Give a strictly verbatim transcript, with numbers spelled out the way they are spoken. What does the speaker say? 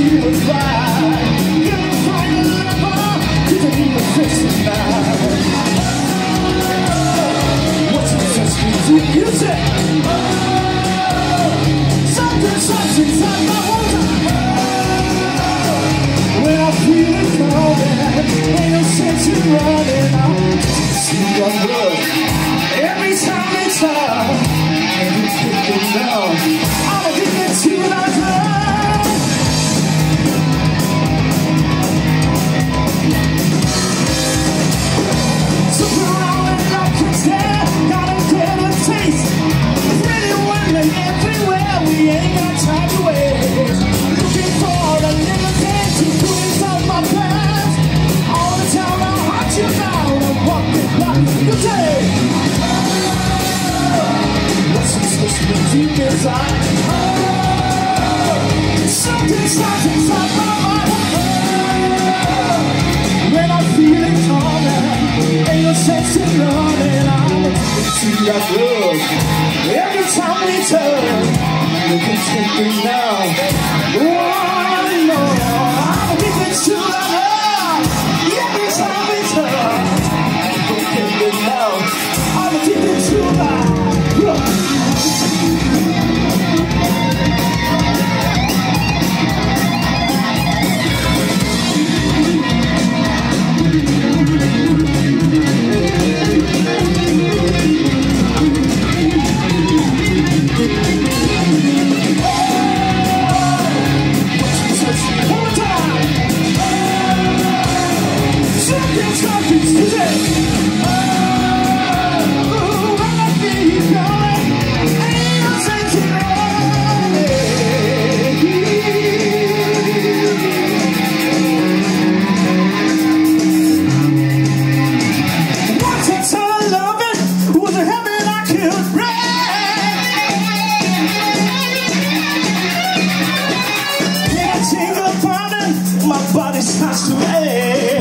she was right. Couldn't find a lover, didn't even fix it now. What's it just me to music? Something sucks inside my water. When I feel it coming, ain't no sense in running out. See your blood every time it's up, and you pick it down. I'm addicted to that love. So put around and like it's there, gotta get a taste. Pretty women everywhere, we ain't got time to waste. Looking for a little thing to put inside my pants. All the time I'll hunt you down and walk it back. You take what's it supposed to be deep inside? Oh, something starts inside my mind. Oh, when I feel it coming, ain't no sense in running. I'm addicted to that love. Every time we turn, you can take me now. Oh, no, I'm addicted to that love. Every time we turn, you can take me now. I'm addicted to that love. My body starts to ache.